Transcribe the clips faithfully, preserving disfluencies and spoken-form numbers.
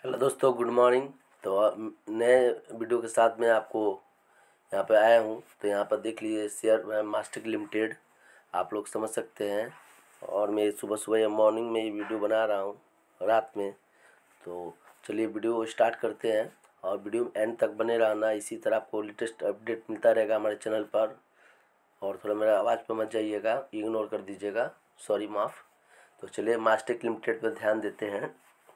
Hello दोस्तों, good morning. तो अ, नए वीडियो के साथ मैं आपको यहाँ पे आया हूँ। तो यहाँ पर देख लीजिए शेयर मास्टर लिमिटेड, आप लोग समझ सकते हैं। और मैं सुबह सुबह मॉर्निंग में ये वीडियो बना रहा हूँ रात में। तो चलिए वीडियो स्टार्ट करते हैं और वीडियो एंड तक बने रहना। इसी तरह आपको लेटेस्ट अपडेट मिलता रहेगा हमारे चैनल पर। और थोड़ा मेरा आवाज़ पर मत जाइएगा, इग्नोर कर दीजिएगा, सॉरी माफ़। तो चलिए मास्टर लिमिटेड पर ध्यान देते हैं।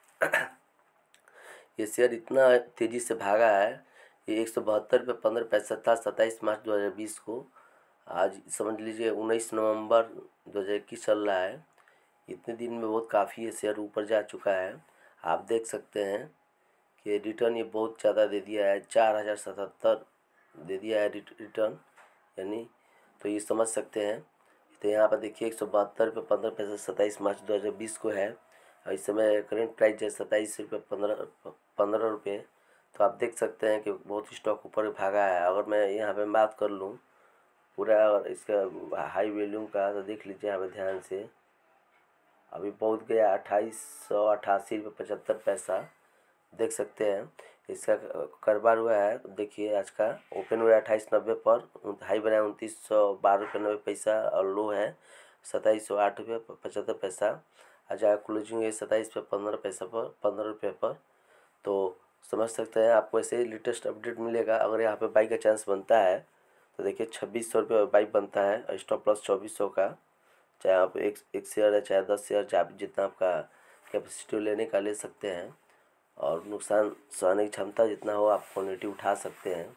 ये शेयर इतना तेज़ी से भागा है, ये एक सौ बहत्तर रुपये पंद्रह पैसा था सत्ताईस मार्च दो हज़ार बीस को। आज समझ लीजिए उन्नीस नवंबर दो हज़ार इक्कीस चल रहा है। इतने दिन में बहुत काफ़ी ये शेयर ऊपर जा चुका है। आप देख सकते हैं कि रिटर्न ये बहुत ज़्यादा दे दिया है, चार हज़ार सतहत्तर दे दिया है रिटर्न यानी। तो ये समझ सकते हैं। तो यहाँ पर देखिए एक सौ बहत्तर रुपये पंद्रह पैसा सत्ताईस मार्च दो हज़ार बीस को है और इस समय करेंट प्राइस है सत्ताईस रुपये पंद्रह पंद्रह रुपये। तो आप देख सकते हैं कि बहुत स्टॉक ऊपर भागा है। अगर मैं यहाँ पे बात कर लूँ पूरा इसका हाई वैल्यू का, तो देख लीजिए यहाँ पे ध्यान से, अभी पहुँच गया अट्ठाईस सौ अट्ठासी रुपये पचहत्तर पैसा। देख सकते हैं इसका कारोबार हुआ है। देखिए आज का ओपन हुआ है अट्ठाईस नब्बे पर, हाई बनाया उनतीस सौ बारह रुपये नब्बे पैसा और लो है सत्ताईस सौ आठ रुपये पचहत्तर पैसा। आज क्लोजिंग है सत्ताईस पे पंद्रह पैसा पर पंद्रह रुपये पर। तो समझ सकते हैं आपको ऐसे ही लेटेस्ट अपडेट मिलेगा। अगर यहाँ पे बाई का चांस बनता है तो देखिए छब्बीस सौ रुपये बाई बनता है, स्टॉप प्लस चौबीस सौ का। चाहे आप एक एक शेयर है, चाहे दस शेयर, चाहे जितना आपका कैपेसिटी लेने का ले सकते हैं। और नुकसान सहने की क्षमता जितना हो आप क्वान्टिटी उठा सकते हैं।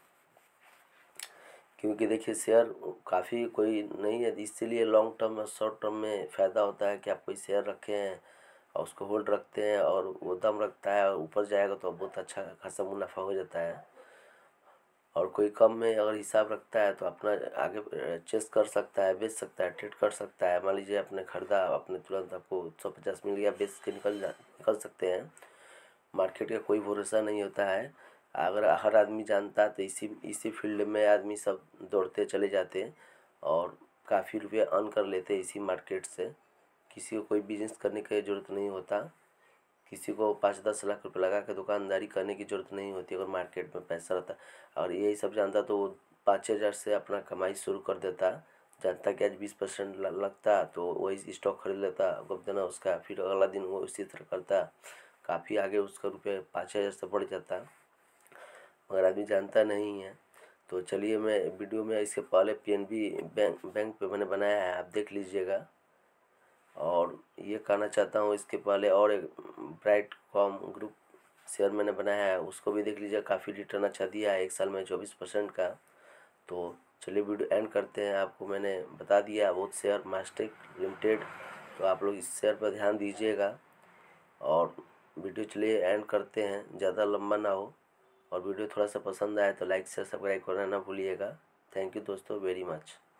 क्योंकि देखिए शेयर काफ़ी कोई नहीं है, इसीलिए लॉन्ग टर्म और शॉर्ट टर्म में फ़ायदा होता है कि आप कोई शेयर रखे हैं और उसको होल्ड रखते हैं और वो दम रखता है और ऊपर जाएगा तो बहुत अच्छा खासा मुनाफा हो जाता है। और कोई कम में अगर हिसाब रखता है तो अपना आगे चेस कर सकता है, बेच सकता है, ट्रेड कर सकता है। मान लीजिए आपने ख़रीदा, आपने तुरंत आपको सौ पचास मिल गया, बेच के निकल जा निकल सकते हैं। मार्केट का कोई भरोसा नहीं होता है। अगर हर आदमी जानता तो इसी इसी फील्ड में आदमी सब दौड़ते चले जाते और काफ़ी रुपये अर्न कर लेते इसी मार्केट से। किसी को कोई बिजनेस करने की ज़रूरत नहीं होता, किसी को पाँच दस लाख रुपए लगा के दुकानदारी करने की ज़रूरत नहीं होती अगर मार्केट में पैसा रहता। और यही सब जानता तो वो पाँच हज़ार से अपना कमाई शुरू कर देता। जानता कि आज बीस परसेंट लगता तो वही स्टॉक खरीद लेता, गप देना उसका, फिर अगला दिन वो इसी तरह करता, काफ़ी आगे उसका रुपये पाँच हज़ार से बढ़ जाता। मगर आदमी जानता नहीं है। तो चलिए मैं वीडियो में इसके पहले पीएनबी बैंक बैंक पे मैंने बनाया है, आप देख लीजिएगा। और ये कहना चाहता हूँ इसके पहले और एक ब्राइट कॉम ग्रुप शेयर मैंने बनाया है, उसको भी देख लीजिए, काफ़ी रिटर्न अच्छा दिया है एक साल में चौबीस परसेंट का। तो चलिए वीडियो एंड करते हैं। आपको मैंने बता दिया बहुत शेयर मास्टर लिमिटेड, तो आप लोग इस शेयर पर ध्यान दीजिएगा। और वीडियो चलिए एंड करते हैं, ज़्यादा लंबा ना हो। और वीडियो थोड़ा सा पसंद आए तो लाइक शेयर सब्सक्राइब करना ना भूलिएगा। थैंक यू दोस्तों वेरी मच।